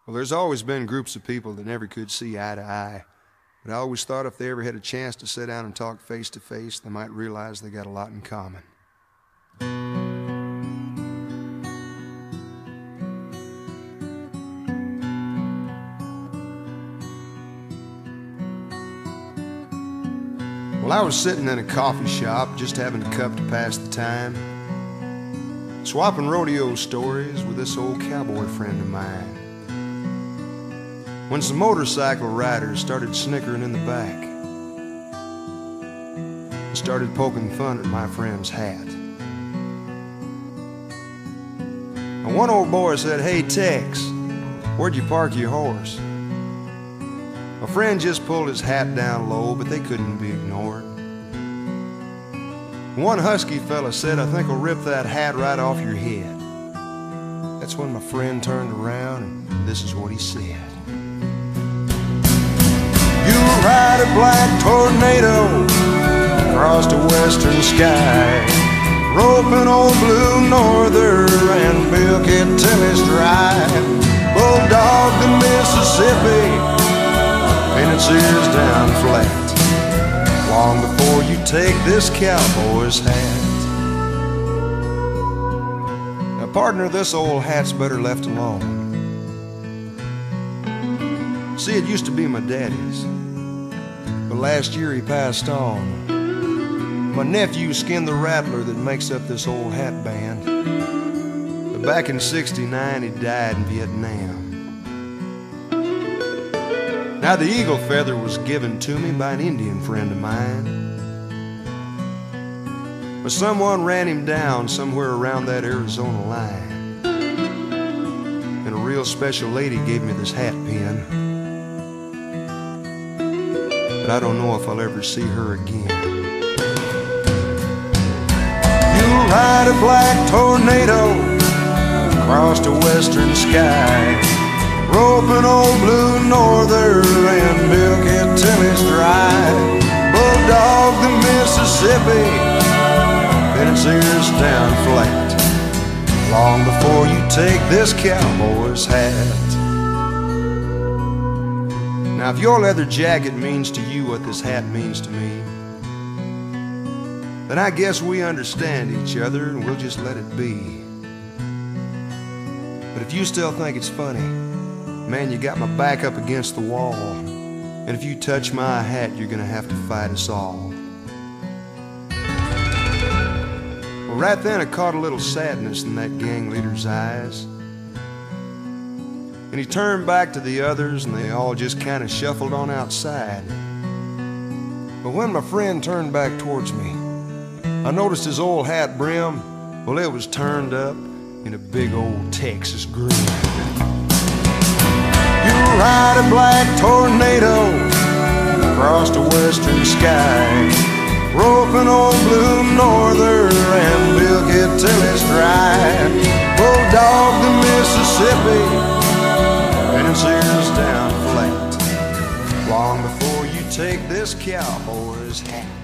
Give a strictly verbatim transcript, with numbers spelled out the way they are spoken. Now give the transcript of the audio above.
Well, there's always been groups of people that never could see eye to eye, but I always thought if they ever had a chance to sit down and talk face to face, they might realize they got a lot in common. Well, I was sitting in a coffee shop, just having a cup to pass the time, swapping rodeo stories with this old cowboy friend of mine, when some motorcycle riders started snickering in the back and started poking fun at my friend's hat. And one old boy said, "Hey Tex, where'd you park your horse?" My friend just pulled his hat down low, but they couldn't be ignored. One husky fella said, "I think I'll rip that hat right off your head." That's when my friend turned around and this is what he said. "You'll ride a black tornado across the western sky, roping old blue norther and milk it till it's dry. Bulldog the Mississippi, and its ears down flat, long before you take this cowboy's hat." Now partner, this old hat's better left alone. See, it used to be my daddy's, but last year he passed on. My nephew skinned the rattler that makes up this old hat band, but back in sixty-nine he died in Vietnam. Now the eagle feather was given to me by an Indian friend of mine, but someone ran him down somewhere around that Arizona line, and a real special lady gave me this hat pin, but I don't know if I'll ever see her again. You'll ride a black tornado across the western sky, roping old blue norther and milk it till it's dry. Bulldog the Mississippi, and its ears down flat, long before you take this cowboy's hat. Now if your leather jacket means to you what this hat means to me, then I guess we understand each other and we'll just let it be. But if you still think it's funny, man, you got my back up against the wall, and if you touch my hat, you're gonna have to fight us all. Well, right then I caught a little sadness in that gang leader's eyes, and he turned back to the others, and they all just kind of shuffled on outside. But when my friend turned back towards me, I noticed his old hat brim, well, it was turned up in a big old Texas grin. You'll ride a black tornado across the western sky, roping old blue norther and milk it till it's dry. Bulldog the Mississippi, and its ears down flat, long before you take this cowboy's hat.